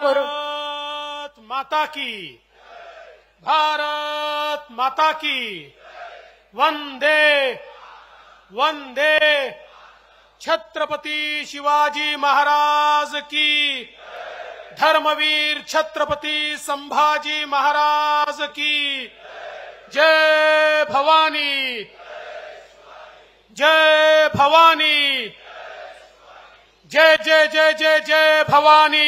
भारत माता की, भारत माता की, वंदे वंदे छत्रपति शिवाजी महाराज की, धर्मवीर छत्रपति संभाजी महाराज की, जय भवानी, जय भवानी, जय जय जय जय जय भवानी,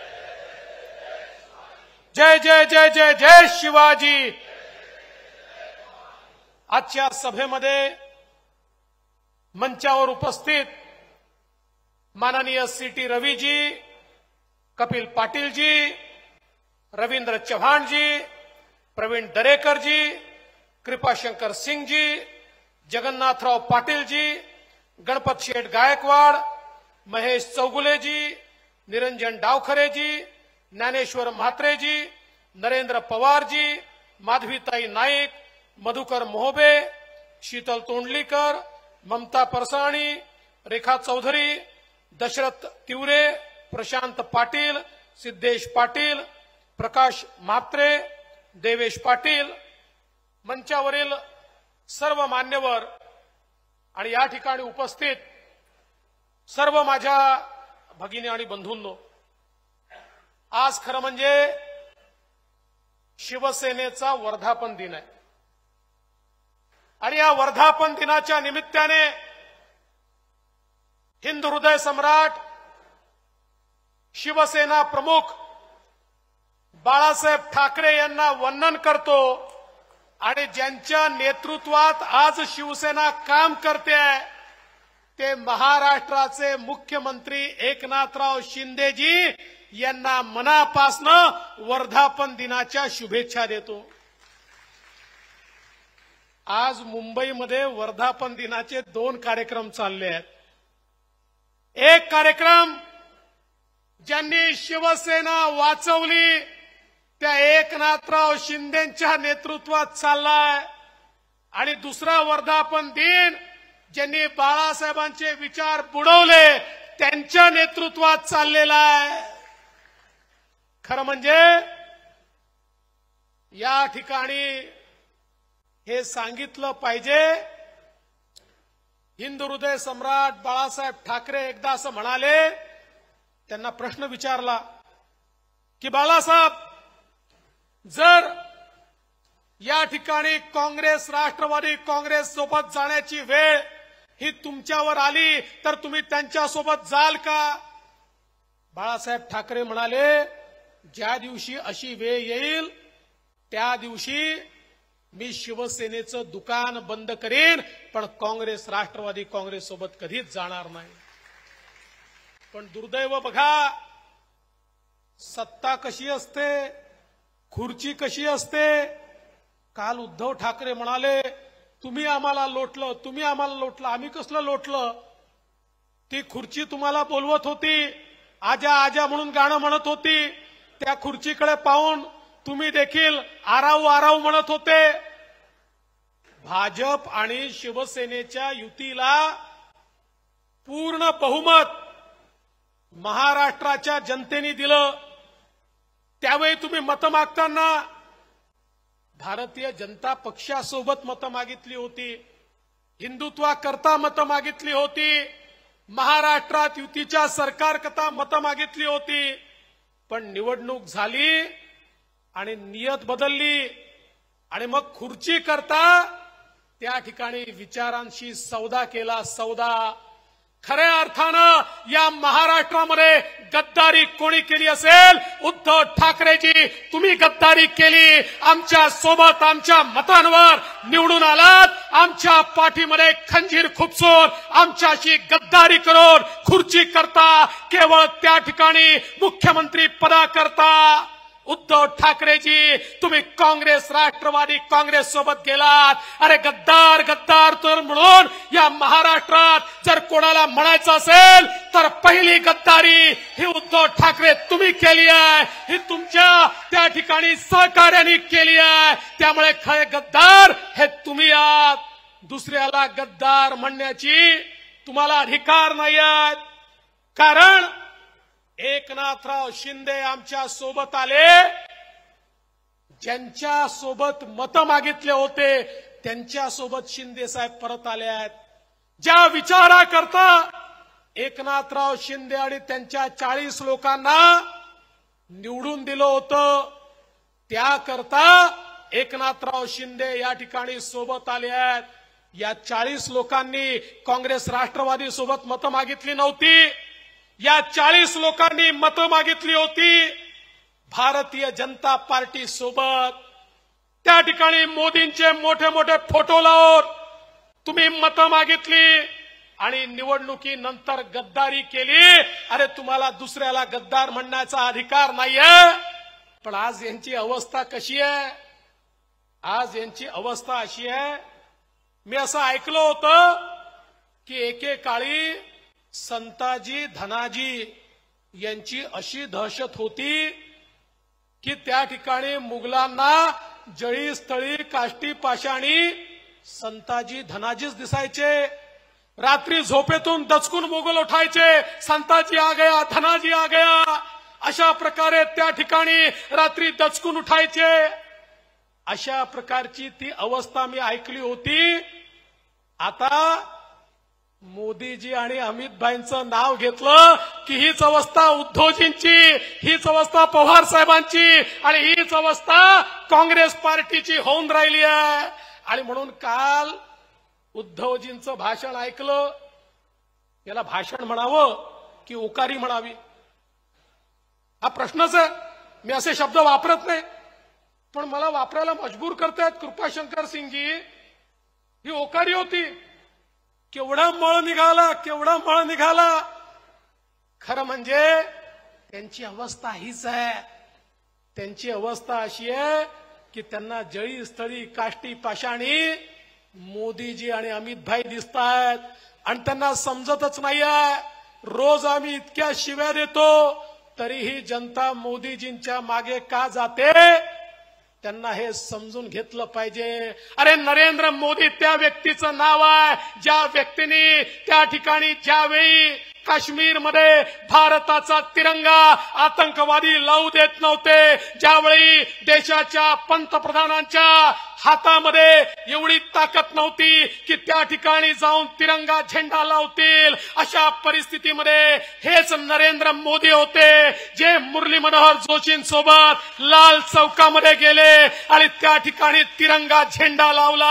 जय जय जय जय जय शिवाजी। आजच्या सभेमध्ये मंचावर उपस्थित माननीय सीटी रवीजी, कपिल पाटीलजी, रवींद्र चव्हाणजी, प्रवीण दरेकरजी, कृपाशंकर सिंगजी, जगन्नाथराव पाटीलजी, गणपत शेठ गायकवाड, महेश चौगुलेजी, निरंजन डावखरेजी, ज्ञानेश्वर म्हात्रेजी, नरेंद्र पवारजी, माधवीताई नाईक, मधुकर मोहबे, शीतल तोंडलीकर, ममता परसाणी, रेखा चौधरी, दशरथ तिवरे, प्रशांत पाटील, सिद्धेश पाटील, प्रकाश म्हात्रे, देवेश पाटील, मंचावरील सर्व मान्यवर आणि या ठिकाणी उपस्थित सर्व माझ्या भगिनी आणि बंधूंनो, आज खरं म्हणजे शिवसेनेचा वर्धापन दिन आहे आणि या वर्धापन दिनाच्या निमित्ताने हिंद हृदय सम्राट शिवसेना प्रमुख बाळासाहेब ठाकरे यांना वंदन करतो आणि ज्यांच्या नेतृत्वात आज शिवसेना काम करते ते महाराष्ट्राचे मुख्यमंत्री एकनाथराव शिंदेजी यांना मनापासून वर्धापन दिनाच्या शुभेच्छा देतो। आज मुंबईमध्ये वर्धापन दिनाचे 2 कार्यक्रम चालले आहेत। एक कार्यक्रम ज्यांनी शिवसेना वाचवली त्या एकनाथराव शिंदेच्या नेतृत्वात चाललाय आणि दुसरा वर्धापन दिन ज्यांनी बाळासाहेबांचे विचार बुडवले त्यांच्या नेतृत्वात चाललेला आहे। खरं म्हणजे या ठिकाणी हे सांगितलं पाहिजे, हिंद हृदय सम्राट बाळासाहेब ठाकरे एकदा असं म्हणाले, त्यांना प्रश्न विचारला की बाळासाहेब, जर या ठिकाणी काँग्रेस राष्ट्रवादी काँग्रेस सोबत जाण्याची वेळ ही तुमच्यावर आली तर तुम्ही त्यांच्यासोबत जाल का? बाळासाहेब ठाकरे म्हणाले, ज्या दिवशी अशी वेळ येईल त्या दिवशी मी शिवसेनेचं दुकान बंद करेन, पण काँग्रेस राष्ट्रवादी काँग्रेस सोबत कधीच जाणार नाही। पण दुर्दैव बघा, सत्ता कशी असते, खुर्ची कशी असते। काल उद्धव ठाकरे म्हणाले, तुम्ही आम्हाला लोटलं, तुम्ही आम्हाला लोटलं। आम्ही कसलं लोटलं? ती खुर्ची तुम्हाला बोलवत होती, आजा आजा म्हणून गाणं म्हणत होती। त्या खुर्चीकडे पाहून तुम्ही देखील आराऊ आराऊ म्हणत होते। भाजप आणि शिवसेनेच्या युतीला पूर्ण बहुमत महाराष्ट्राच्या जनतेने दिलं। त्यावेळी तुम्ही मतं मागताना भारतीय जनता पक्षासोबत मतं मागितली होती, हिंदुत्वाकरता मतं मागितली होती, महाराष्ट्रात युतीच्या सरकारकरता मतं मागितली होती। पण निवडणूक झाली आणि नियत बदलली आणि मग खुर्ची करता त्या ठिकाणी विचारांशी सौदा केला, सौदा। खऱ्या अर्थानं या महाराष्ट्रामध्ये गद्दारी कोणी केली असेल? उद्धव ठाकरेजी, तुम्ही गद्दारी केली। आमच्या सोबत आमच्या मतांवर निवडून आलात, आमच्या पाठीमध्ये खंजीर खुपसून आमच्याशी गद्दारी करून खुर्ची करता, केवळ त्या ठिकाणी मुख्यमंत्री पदाकरता। उद्धव ठाकरेजी, तुम्ही काँग्रेस राष्ट्रवादी काँग्रेस सोबत गेलात। अरे गद्दार गद्दार तर म्हणून या महाराष्ट्रात जर कोणाला म्हणायचं असेल तर पहिली गद्दारी ही उद्धव ठाकरे तुम्ही केली आहे, ही तुमच्या त्या ठिकाणी सहकार्याने केली आहे। त्यामुळे खरे गद्दार हे तुम्ही आहात। दुसऱ्याला गद्दार म्हणण्याची तुम्हाला अधिकार नाही आहे, कारण एकनाथराव शिंदे आमच्या सोबत आले, ज्यांच्या सोबत मत मागितले होते त्यांच्या सोबत शिंदे साहेब परत आले आहेत. ज्या विचाराकरता एकनाथराव शिंदे आणि त्यांच्या 40 लोकांना निवडून दिलं होतं, त्याकरता एकनाथराव शिंदे या ठिकाणी सोबत आले आहेत. या 40 लोकांनी काँग्रेस राष्ट्रवादी सोबत मतं मागितली नव्हती. या 40 लोकांनी मतं मागितली होती भारतीय जनता पार्टी सोबत. त्या ठिकाणी मोदींचे मोठे मोठे फोटो लावून तुम्ही मतं मागितली आणि निवडणुकीनंतर गद्दारी केली. अरे तुम्हाला दुसऱ्याला गद्दार म्हणण्याचा अधिकार नाहीये. पण आज यांची अवस्था कशी आहे? आज यांची अवस्था अशी आहे, मी असं ऐकलं होतं की एकेकाळी संताजी धनाजी यांची अशी दहशत होती की त्या ठिकाणी मुघलांना जळी स्थळी काष्टी पाषाणी संताजी धनाजीच दिसायचे. रात्री झोपेतून दचकून मुघल उठायचे, संताजी आ गया, धनाजी आ गया, अशा प्रकारे त्या ठिकाणी रात्री दचकून उठायचे. अशा प्रकारची ती अवस्था मी ऐकली होती. आता मोदीजी आणि अमित भाईंचं नाव घेतलं की हीच अवस्था उद्धवजींची, हीच अवस्था पवार साहेबांची आणि हीच अवस्था काँग्रेस पार्टीची होऊन राहिली आहे. आणि म्हणून काल उद्धवजींचं भाषण ऐकलं. याला भाषण म्हणावं की उकारी म्हणावी हा प्रश्नच आहे. मी असे शब्द वापरत नाही, पण मला वापरायला मजबूर करतायत कृपाशंकर सिंगजी. ही ओकारी होती. केवढा मळ निघाला, केवढा मळ निघाला. खरं म्हणजे त्यांची अवस्था हीच आहे. त्यांची अवस्था अशी आहे की त्यांना जळी स्थळी काष्टी पाषाणी मोदीजी आणि अमित भाई दिसतायत आणि त्यांना समजतच नाहीये. रोज आम्ही इतक्या शिव्या देतो तरीही जनता मोदीजींच्या मागे का जाते, त्यांना हे समजून घेतलं पाहिजे. अरे नरेंद्र मोदी त्या व्यक्तीचं नाव आहे ज्या व्यक्तीने त्या ठिकाणी ज्यावेळी काश्मीरमध्ये भारताचा तिरंगा आतंकवादी लावू देत नव्हते, ज्यावेळी देशाच्या पंतप्रधानांच्या हातामध्ये एवढी ताकद नव्हती की त्या ठिकाणी जाऊन तिरंगा झेंडा लावतील, अशा परिस्थितीमध्ये हेच नरेंद्र मोदी होते जे मुरली मनोहर जोशींसोबत लाल चौकामध्ये गेले आणि त्या ठिकाणी तिरंगा झेंडा लावला.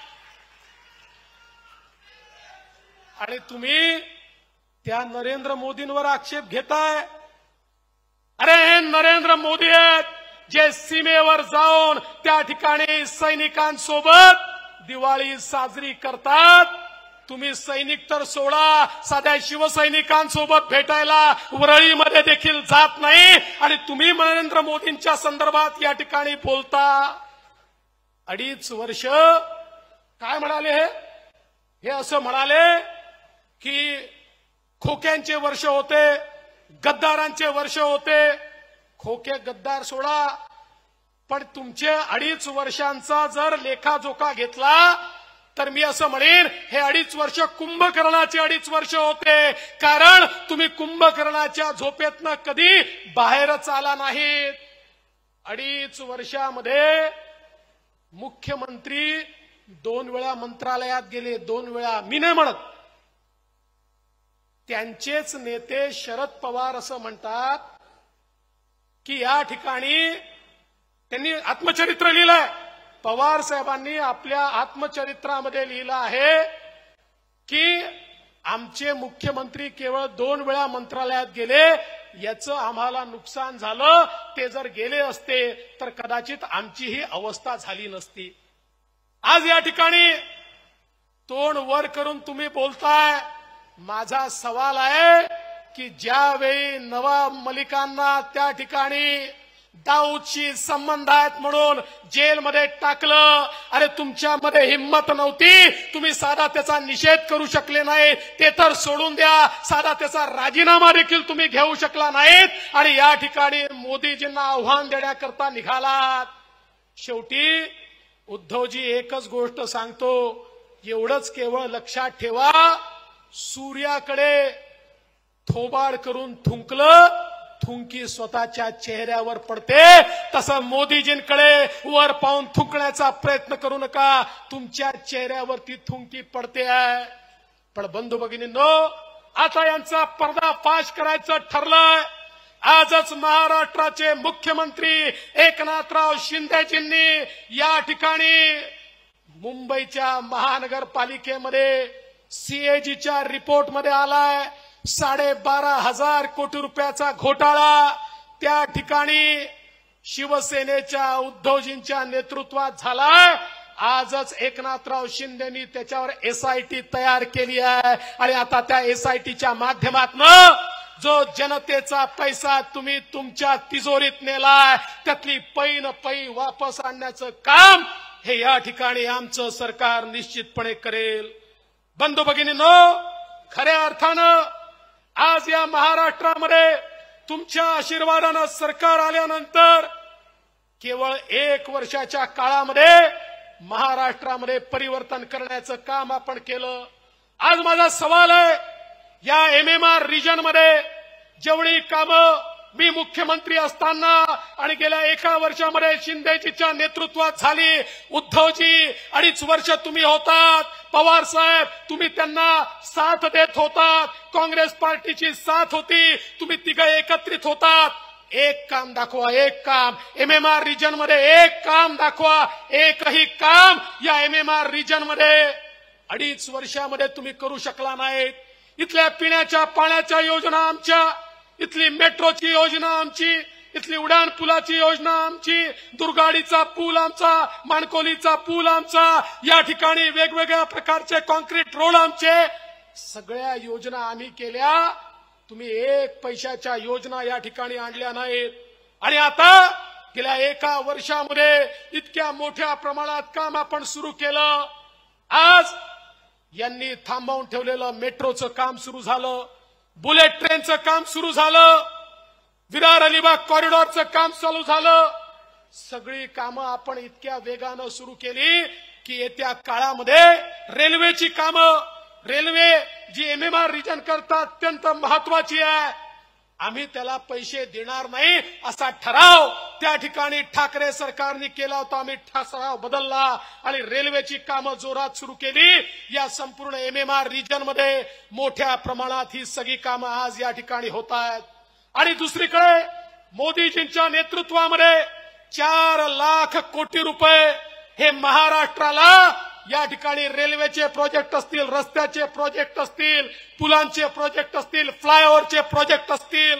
आणि तुम्ही त्या नरेंद्र मोदींवर आक्षेप घेताय. अरे हे नरेंद्र मोदी आहेत जे सीमेवर जाऊन त्या ठिकाणी सैनिकांसोबत दिवाळी साजरी करतात. तुम्ही सैनिक तर सोडा, साध्या शिवसैनिकांसोबत भेटायला वरळीमध्ये देखील जात नाही आणि तुम्ही नरेंद्र मोदींच्या संदर्भात या ठिकाणी बोलता. 2.5 वर्ष काय म्हणाले हे असं म्हणाले की खोक्यांचे वर्ष होते, गद्दारांचे वर्ष होते. खोके गद्दार सोडा, पण तुमचे 2.5 वर्षांचा जर लेखाजोखा घेतला तर मी असं म्हणेन हे 2.5 वर्ष कुंभकर्णाचे 2.5 वर्ष होते. कारण तुम्ही कुंभकर्णाच्या झोपेतनं कधी बाहेरच आला नाहीत. 2.5 वर्षामध्ये मुख्यमंत्री 2 वेळा मंत्रालयात गेले, 2 वेळा. मी नाही म्हणत. त्यांचेच नेते शरद पवार असं म्हणतात की या ठिकाणी त्यांनी आत्मचरित्र लिहिलंय. पवार साहेबांनी आपल्या आत्मचरित्रामध्ये लिहिलं आहे की आमचे मुख्यमंत्री केवळ 2 वेळा मंत्रालयात गेले, याचं आम्हाला नुकसान झालं. ते जर गेले असते तर कदाचित आमची ही अवस्था झाली नसती. आज या ठिकाणी तोंड वर करून तुम्ही बोलताय. माझा सवाल आहे की ज्यावेळी नवाब मलिकांना त्या ठिकाणी दाऊदशी संबंध आहेत म्हणून जेलमध्ये टाकलं, अरे तुमच्यामध्ये हिंमत नव्हती, तुम्ही साधा त्याचा निषेध करू शकले नाही. ते तर सोडून द्या, साधा त्याचा राजीनामा देखील तुम्ही घेऊ शकला नाहीत आणि या ठिकाणी मोदीजींना आव्हान देण्याकरता निघालात. शेवटी उद्धवजी एकच गोष्ट सांगतो, एवढंच केवळ लक्षात ठेवा, सूर्याकडे थोबाड करून थुंकलं थुंकी स्वतःच्या चेहऱ्यावर पडते तसं मोदीजींकडे वर पाहून थुंकण्याचा प्रयत्न करू नका. तुमच्या चेहऱ्यावरती थुंकी पडते आहे. पण बंधू भगिनींनो, आता यांचा पर्दाफाश करायचं ठरलंय. आजच महाराष्ट्राचे मुख्यमंत्री एकनाथराव शिंदेजींनी या ठिकाणी मुंबईच्या महानगरपालिकेमध्ये सीएजीच्या रिपोर्टमध्ये आलाय 12,500 कोटी रुपयाचा घोटाळा त्या ठिकाणी शिवसेनेच्या उद्धवजींच्या नेतृत्वात झालाय. आजच एकनाथराव शिंदेनी त्याच्यावर एसआयटी तयार केली आहे आणि आता त्या एसआयटीच्या माध्यमातून जो जनतेचा पैसा तुम्ही तुमच्या तिजोरीत नेलाय त्यातली पै न पै वापस आणण्याचं काम हे या ठिकाणी आमचं सरकार निश्चितपणे करेल. बंधू भगिनींनो, खऱ्या अर्थानं आज या महाराष्ट्रामध्ये तुमच्या आशीर्वादानं सरकार आल्यानंतर केवळ 1 वर्षाच्या काळामध्ये महाराष्ट्रामध्ये परिवर्तन करण्याचं काम आपण केलं. आज माझा सवाल आहे, या एमएमआर रिजनमध्ये जेवढी कामं मी मुख्यमंत्री असताना आणि गेल्या 1 वर्षामध्ये शिंदेजीच्या नेतृत्वात झाली, उद्धवजी 2.5 वर्ष तुम्ही होतात, पवार साहेब तुम्ही त्यांना साथ देत होतात, काँग्रेस पार्टीची साथ होती, तुम्ही तिघं एकत्रित होतात. एक काम दाखवा, एक काम एमएमआर रिजन मध्ये एक काम दाखवा. एकही काम या एमएमआर रिजन मध्ये 2.5 वर्षामध्ये तुम्ही करू शकला नाहीत. इथल्या पिण्याच्या पाण्याच्या योजना आमच्या, इथली मेट्रोची योजना आमची, इथली उडान पुलाची योजना आमची, दुर्गाडीचा पूल आमचा, माणकोलीचा पूल आमचा, या ठिकाणी वेगवेगळ्या प्रकारचे कॉन्क्रीट रोड आमचे, सगळ्या योजना आम्ही केल्या. तुम्ही 1 पैशाच्या योजना या ठिकाणी आणल्या नाहीत. आणि आता गेल्या 1 वर्षामध्ये इतक्या मोठ्या प्रमाणात काम आपण सुरू केलं. आज यांनी थांबवून ठेवलेलं मेट्रोचं काम सुरू झालं, बुलेट ट्रेनचं काम सुरू झालं, विरार अलिबाग कॉरिडॉरचं काम चालू झालं. सगळी कामं आपण इतक्या वेगानं सुरू केली की येत्या काळामध्ये रेल्वेची कामं, रेल्वे जी एमएमआर रिजन करता अत्यंत महत्वाची आहे, आम्ही त्याला पैसे देणार नाही असा ठराव त्या ठिकाणी ठाकरे सरकारने केला होता. आम्ही ठराव बदलला आणि रेल्वेची कामं जोरात सुरू केली. या संपूर्ण एमएमआर रिजन मध्ये मोठ्या प्रमाणात ही सगळी कामं आज या ठिकाणी होत आहेत. आणि दुसरीकडे मोदीजींच्या नेतृत्वामध्ये 4 लाख कोटी रुपये हे महाराष्ट्राला या ठिकाणी रेल्वेचे प्रोजेक्ट असतील, रस्त्याचे प्रोजेक्ट असतील, पुलांचे प्रोजेक्ट असतील, फ्लायओव्हरचे प्रोजेक्ट असतील,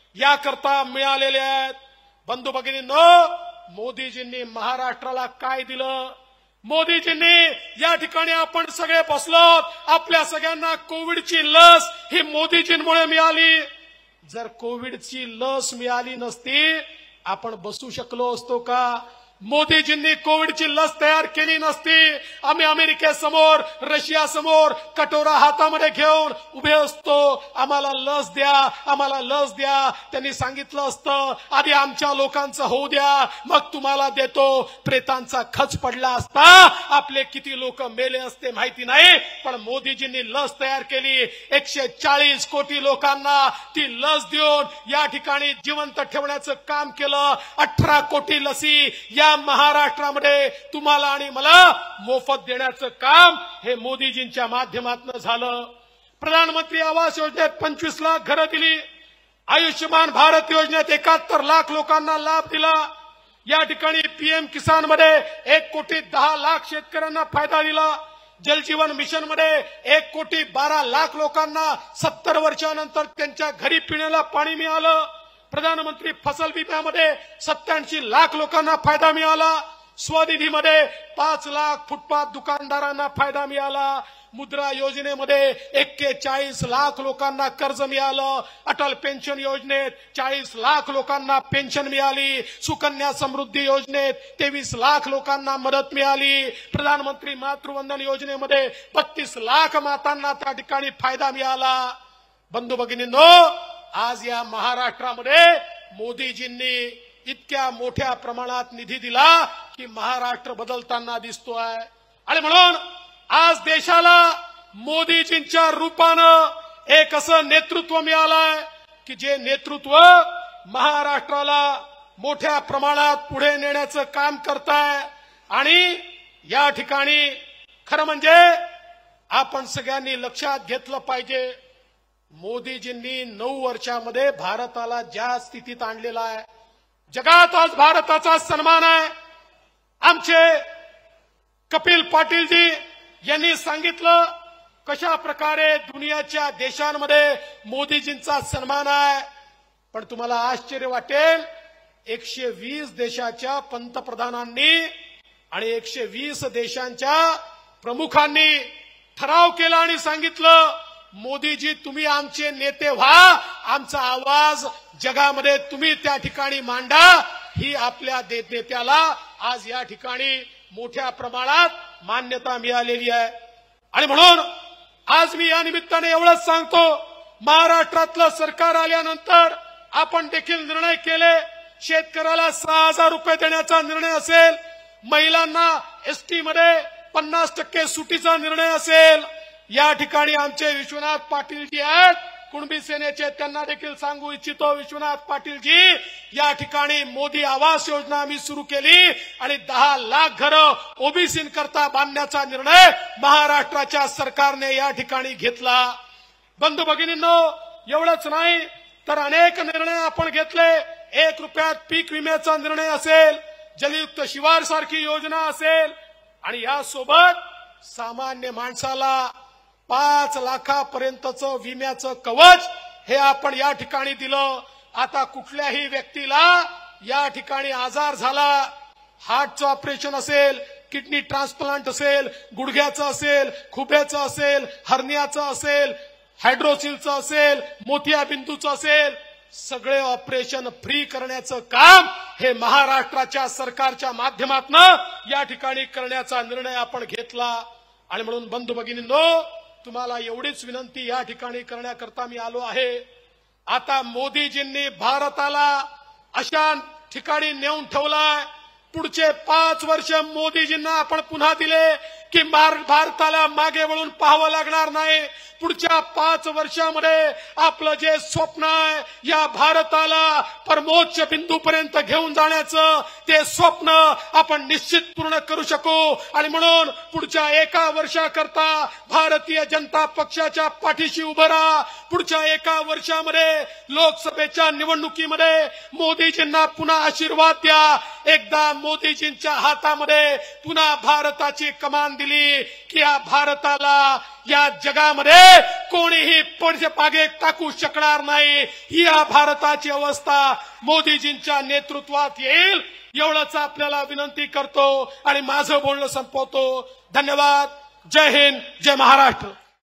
याकरता मिळालेले आहेत. बंधू भगिनींनो, मोदीजींनी महाराष्ट्राला काय दिलं? मोदीजींनी या ठिकाणी आपण सगळे बसलो, आपल्या सगळ्यांना कोविडची लस ही मोदीजींमुळे मिळाली. जर कोविडची लस मिळाली नसती आपण बसू शकलो असतो का? मोदीजींनी कोविडची लस तयार केली नसती, आम्ही अमेरिकेसमोर, रशियासमोर कटोरा हातामध्ये घेऊन उभे असतो, आम्हाला लस द्या, आम्हाला लस द्या. त्यांनी सांगितलं असतं आधी आमच्या लोकांचं होऊ द्या, मग तुम्हाला देतो. प्रेतांचा खच पडला असता, आपले किती लोक मेले असते माहिती नाही. पण मोदीजींनी लस तयार केली, 140 कोटी लोकांना ती लस देऊन या ठिकाणी जिवंत ठेवण्याचं काम केलं. 18 कोटी लसी या महाराष्ट्रामध्ये तुम्हाला आणि मला मोफत देण्याचं काम हे मोदीजींच्या माध्यमातून झालं. प्रधानमंत्री आवास योजनेत 25 लाख घरं दिली. आयुष्यमान भारत योजनेत 71 लाख लोकांना लाभ दिला. या ठिकाणी पीएम किसान मध्ये 1,10,00,000 शेतकऱ्यांना फायदा दिला. जलजीवन मिशन मध्ये 1,12,00,000 लोकांना 70 वर्षानंतर त्यांच्या घरी पिण्याला पाणी मिळालं. प्रधानमंत्री फसल विम्यामध्ये 87 लाख लोकांना फायदा मिळाला. स्वनिधीमध्ये 5 लाख फुटपाथ दुकानदारांना फायदा मिळाला. मुद्रा योजनेमध्ये 41 लाख लोकांना कर्ज मिळालं. अटल पेन्शन योजनेत 40 लाख लोकांना पेन्शन मिळाली. सुकन्या समृद्धी योजनेत 23 लाख लोकांना मदत मिळाली. प्रधानमंत्री मातृवंदन योजनेमध्ये 32 लाख मातांना त्या ठिकाणी फायदा मिळाला. बंधू भगिनींनो, आज या महाराष्ट्रामध्ये मोदीजींनी इतक्या मोठ्या प्रमाणात निधी दिला की महाराष्ट्र बदलताना दिसतोय. आणि म्हणून आज देशाला मोदीजींच्या रूपानं एक असं नेतृत्व मिळालंय की जे नेतृत्व महाराष्ट्राला मोठ्या प्रमाणात पुढे नेण्याचं काम करताय। आणि या ठिकाणी खरं म्हणजे आपण सगळ्यांनी लक्षात घेतलं पाहिजे, मोदीजींनी 9 वर्षामध्ये भारताला ज्या स्थितीत आणलेला आहे, जगात आज भारताचा सन्मान आहे। आमचे कपिल पाटीलजी यांनी सांगितलं कशा प्रकारे दुनियाच्या देशांमध्ये मोदीजींचा सन्मान आहे। पण तुम्हाला आश्चर्य वाटेल, 120 देशाच्या पंतप्रधानांनी आणि 120 देशांच्या प्रमुखांनी ठराव केला आणि सांगितलं, मोदीजी तुम्ही आमचे नेते व्हा, आमचा आवाज जगामध्ये तुम्ही त्या ठिकाणी मांडा। ही आपल्या नेत्याला आज या ठिकाणी मोठ्या प्रमाणात मान्यता मिळालेली आहे। आणि म्हणून आज मी या निमित्ताने एवढंच सांगतो, महाराष्ट्रातलं सरकार आल्यानंतर आपण देखील निर्णय केले, शेतकऱ्याला 6,000 रुपये देण्याचा निर्णय असेल, महिलांना एसटी मध्ये 50% सुटीचा निर्णय असेल। या ठिकाणी आमचे विश्वनाथ पाटीलजी आहेत कुणबी सेनेचे, त्यांना देखील सांगू इच्छितो, विश्वनाथ पाटीलजी या ठिकाणी मोदी आवास योजना आम्ही सुरू केली आणि 10 लाख घरं ओबीसी करता बांधण्याचा निर्णय महाराष्ट्राच्या सरकारने या ठिकाणी घेतला। बंधू भगिनींनो, एवढंच नाही तर अनेक निर्णय आपण घेतले। 1 रुपयात पीक विम्याचा निर्णय असेल, जलयुक्त शिवार सारखी योजना असेल, आणि यासोबत सामान्य माणसाला 5 लाखापर्यंतचं विम्याचं कवच हे आपण या ठिकाणी दिलं। आता कुठल्याही व्यक्तीला या ठिकाणी आजार झाला, हार्टचं ऑपरेशन असेल, किडनी ट्रान्सप्लांट असेल, गुडघ्याचं असेल, खुब्याचं असेल, हर्नियाचं असेल, हायड्रोसिलचं असेल, मोतियाबिंदूचं असेल, सगळे ऑपरेशन फ्री करण्याचं काम हे महाराष्ट्राच्या सरकारच्या माध्यमातून या ठिकाणी करण्याचा निर्णय आपण घेतला। आणि म्हणून बंधू भगिनींनो, तुम्हाला एवढीच विनंती या ठिकाणी करण्याकरता मी आलो आहे। आता मोदीजींनी भारताला अशा ठिकाणी नेऊन ठेवलाय, पुढचे 5 वर्ष मोदीजींना आपण पुन्हा दिले की भारताला मागे वळून पाहावं लागणार नाही। पुढच्या 5 वर्षामध्ये आपलं जे स्वप्न आहे, या भारताला परमोच्च बिंदूपर्यंत घेऊन जाण्याचं, ते स्वप्न आपण निश्चित पूर्ण करू शकू। आणि म्हणून पुढच्या 1 वर्षाकरता भारतीय जनता पक्षाच्या पाठीशी उभं राहा। पुढच्या 1 वर्षामध्ये लोकसभेच्या निवडणुकीमध्ये मोदीजींना पुन्हा आशीर्वाद द्या। एकदा मोदीजींच्या हातामध्ये पुन्हा भारताची कमान दिली की या भारताला या जगामध्ये कोणीही मागे टाकू शकणार नाही। ही या भारताची अवस्था मोदीजींच्या नेतृत्वात येईल, एवढंच आपल्याला विनंती करतो आणि माझं बोलणं संपवतो। धन्यवाद। जय हिंद, जय महाराष्ट्र।